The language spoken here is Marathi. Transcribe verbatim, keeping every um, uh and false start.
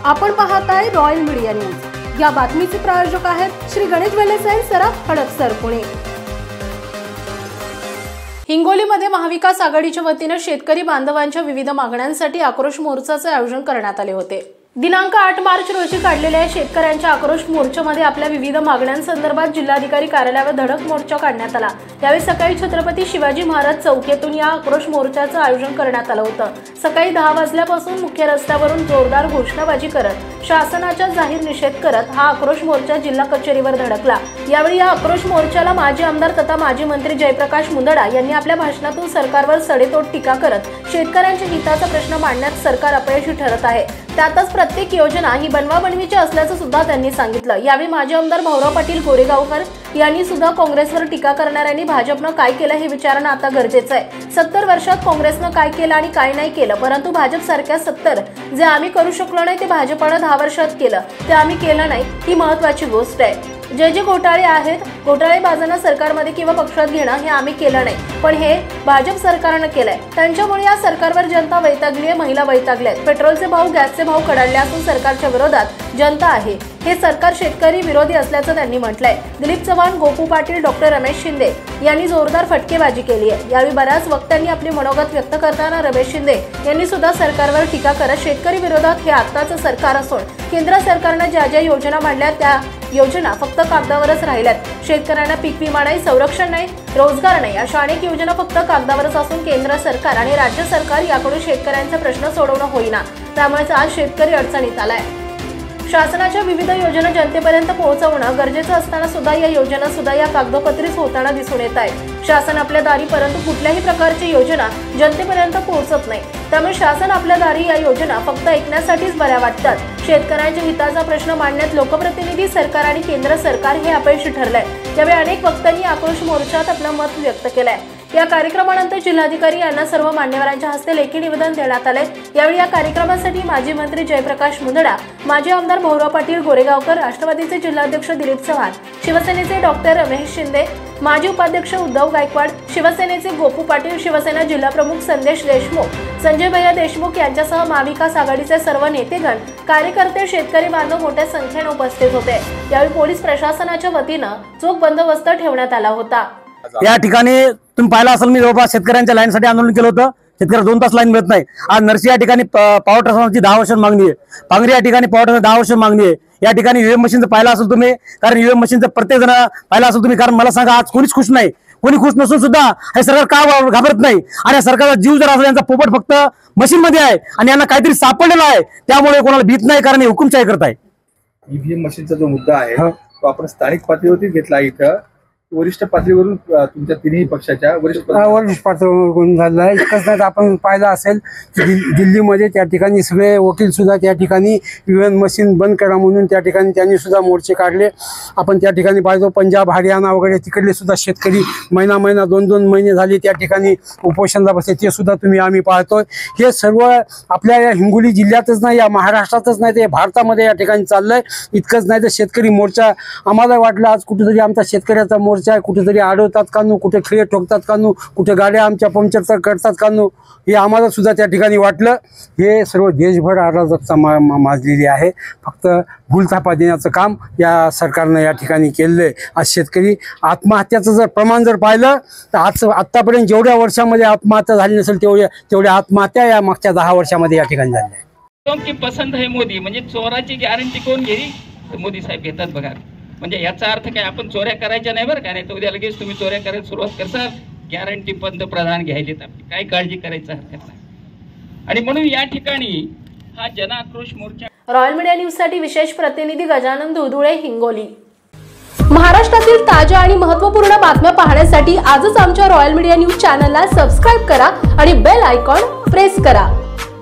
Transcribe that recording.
आपण पाहताय रॉयल मीडिया न्यूज। या बातमीचे प्रायोजक आहेत श्री गणेश ज्वेलर्स अँड सराफ हडपसर पुणे। हिंगोलीमध्ये महाविकास आघाडीच्या वतीने शेतकरी बांधवांच्या विविध मागण्यांसाठी आक्रोश मोर्चाचे आयोजन करण्यात आले होते। दिनांक आठ मार्च रोजी काढलेल्या शेतकऱ्यांच्या आक्रोश मोर्चामध्ये आपल्या विविध मागण्यांसंदर्भात जिल्हाधिकारी कार्यालयावर धडक मोर्चा काढण्यात आला। यावेळी सकाळी छत्रपती शिवाजी महाराज चौकातून या आक्रोश मोर्चाचं आयोजन करण्यात आलं होतं। सकाळी दहा वाजल्यापासून मुख्य रस्त्यावरून जोरदार घोषणाबाजी करत शासनाचा जाहीर निषेध करत हा आक्रोश मोर्चा जिल्हा कचेरीवर धडकला। यावेळी या आक्रोश मोर्चाला माजी आमदार तथा माजी मंत्री जयप्रकाश मुंदडा यांनी आपल्या भाषणातून सरकारवर सडेतोड टीका करत शेतकऱ्यांच्या हिताचा प्रश्न मांडण्यात सरकार अपयशी ठरत आहे। त्यातच प्रत्येक योजना ही बनवाबनवीची असल्याचं सुद्धा त्यांनी सांगितलं। यावेळी माजी आमदार भाऊराव पाटील गोरेगावकर यांनी सुद्धा काँग्रेसवर टीका करणाऱ्यांनी भाजपनं काय केलं हे विचारणं आता गरजेचं आहे। सत्तर वर्षात काँग्रेसनं काय केलं आणि काय नाही केलं, परंतु भाजप सारख्या सत्तर जे आम्ही करू शकलो नाही ते भाजपनं दहा वर्षात केलं, ते आम्ही केलं नाही ही महत्त्वाची गोष्ट आहे। जे जे घोटाळे आहेत, घोटाळेबाजांना सरकारमध्ये किंवा पक्षात घेणं हे आम्ही केलं नाही, पण हे भाजप सरकारनं केलंय। त्यांच्यामुळे या सरकारवर जनता वैतागली आहे, महिला वैतागल्या आहेत। पेट्रोलचे भाव, गॅसचे भाव कडाडले असून सरकारच्या विरोधात जनता आहे। हे सरकार शेतकरी विरोधी असल्याचं त्यांनी म्हटलंय। दिलीप चव्हाण, गोपू पाटील, डॉक्टर रमेश शिंदे यांनी जोरदार फटकेबाजी केली आहे। यावेळी बऱ्याच वक्त्यांनी आपले मनोगत व्यक्त करताना रमेश शिंदे यांनी सुद्धा सरकारवर टीका करत शेतकरी विरोधात हे आत्ताचं सरकार असून केंद्र सरकारनं ज्या ज्या योजना मांडल्या त्या योजना फक्त कागदावरच राहिल्यात। शेतकऱ्यांना पीक विमा नाही, संरक्षण नाही, रोजगार नाही अशा अनेक योजना फक्त कागदावरच असून केंद्र सरकार आणि राज्य सरकार याकडून शेतकऱ्यांचा प्रश्न सोडवणं होईना। त्यामुळे आज शेतकरी अडचणीत आलाय। शासनाच्या विविध योजना जनतेपर्यंत पोहोचवणं गरजेचं असताना सुद्धा या योजना सुद्धा या कागदोपत्रीच होताना दिसून येत आहे। शासन आपल्या दारी परंतु कुठल्याही प्रकारची योजना जनतेपर्यंत पोहोचत नाही। त्यामुळे शासन आपल्या दारी या योजना फक्त ऐकण्यासाठीच बऱ्या वाटतात। शेतकऱ्यांच्या हिताचा प्रश्न मांडण्यात लोकप्रतिनिधी सरकार आणि केंद्र सरकार हे अपयशी ठरलंय। त्यावेळी अनेक वक्त्यांनी आक्रोश मोर्चात आपलं मत व्यक्त केलंय। या कार्यक्रमानंतर जिल्हाधिकारी यांना सर्व मान्यवरांच्या हस्ते लेखी निवेदन देण्यात आले। यावेळी या कार्यक्रमासाठी माजी मंत्री जयप्रकाश मुंदडा, माजी आमदार भाऊराव पाटील गोरेगावकर, राष्ट्रवादीचे जिल्हाध्यक्ष दिलीप चव्हाण, शिवसेनेचे डॉक्टर रमेश शिंदे, माजी उपाध्यक्ष उद्धव गायकवाड, शिवसेनेचे गोपू पाटील, शिवसेना जिल्हाप्रमुख संदेश देशमुख, संजय भैया देशमुख यांच्यासह महाविकास आघाडीचे सर्व नेतेगण, कार्यकर्ते, शेतकरी बांधव मोठ्या संख्येने उपस्थित होते। यावेळी पोलीस प्रशासनाच्या वतीनं चोख बंदोबस्त ठेवण्यात आला होता। या ठिकाणी तुम्ही पाहिलं असेल, मी जवळपास शेतकऱ्यांच्या लाईनसाठी आंदोलन केलं होतं। शेतकरी दोन तास लाईन मिळत नाही। आज नरसी या ठिकाणी पॉवर ट्रान्सफॉर्मरची दहा वर्ष मागणी आहे। पांगरी या ठिकाणी पॉवर ट्रान्सफॉर्मर दहा वर्ष मागणी आहे। या ठिकाणी ईव्हीएम मशीनचं पाहिलं असेल तुम्ही, कारण ईव्हीएम मशीनचं प्रत्येक जण पाहिलं असेल तुम्ही, कारण मला सांगा आज कोणीच खुश नाही। कोणी खुश नसून सुद्धा हे सरकार का घाबरत नाही आणि या सरकारचा जीव जर असेल, यांचा पोपट फक्त मशीन मध्ये आहे आणि यांना काहीतरी सापडलेलं आहे, त्यामुळे कोणाला भीत नाही, कारण हे हुकुमशाही करत आहे। ईव्हीएम मशीनचा जो मुद्दा आहे तो आपण स्थानिक पातळीवरती घेतला, इथं वरिष्ठ पातळीवरून तुमच्या तिन्ही पक्षाच्या वरिष्ठ वरिष्ठ पातळीवरून झालेला आहे। एकच नाही, आपण पाहिलं असेल की दिल्लीमध्ये त्या ठिकाणी सगळे वकील सुद्धा त्या ठिकाणी ईव्हीएम मशीन बंद करा म्हणून त्या ठिकाणी त्यांनी सुद्धा मोर्चे काढले। आपण त्या ठिकाणी पाहिलं पंजाब, हरियाणा वगैरे तिकडले सुद्धा शेतकरी महिना महिना दोन दोन महिने झाले त्या ठिकाणी उपोषणाला बसले, ते सुद्धा तुम्ही आम्ही पाहतोय। हे सर्व आपल्या या हिंगोली जिल्ह्यातच नाही, या महाराष्ट्रातच नाही, ते भारतामध्ये या ठिकाणी चाललंय। इतकंच नाही तर शेतकरी मोर्चा आम्हाला वाटलं आज कुठेतरी आमचा शेतकऱ्याचा मोर्चा आहे, कुठेतरी अडवतात का नो, कुठे खिळे ठोकतात का नो, कुठे गाड्या आमच्या पंक्चर तर करतात का नो, हे आम्हाला सुद्धा त्या ठिकाणी वाटलं। हे सर्व देशभर अराजकता मा माजलेली आहे। फक्त भूलथापा देण्याचं काम या सरकारनं या ठिकाणी केलेलं आहे। आज शेतकरी आत्महत्याचं जर प्रमाण जर पाहिलं तर आज आत्तापर्यंत जेवढ्या वर्षामध्ये आत्महत्या झाली नसेल तेवढ्या तेवढ्या आत्महत्या या मागच्या दहा वर्षामध्ये या ठिकाणी झाल्या आहे। पसंत आहे मोदी म्हणजे चोराची गॅरंटी कोण घेईल तर मोदी साहेब घेतात बघा। म्हणजे याचा अर्थ काय, आपण चोऱ्या करायच्या नाही बरं का, नाही तर उद्या लगेच तुम्ही चोऱ्या करायला सुरुवात करसाल, गॅरंटी पंतप्रधान घ्यायचीत, आपली काय काळजी करायचं हरकत नाही। आणि म्हणून या ठिकाणी हा जनाक्रोश मोर्चा। रॉयल मीडिया न्यूज साठी विशेष प्रतिनिधी गजानन दुधुळे, हिंगोली। महाराष्ट्रातील ताज्या आणि महत्त्वपूर्ण बातम्या पाहण्यासाठी आजच आमच्या रॉयल मीडिया न्यूज चॅनलला सबस्क्राईब करा आणि बेल आयकॉन प्रेस करा।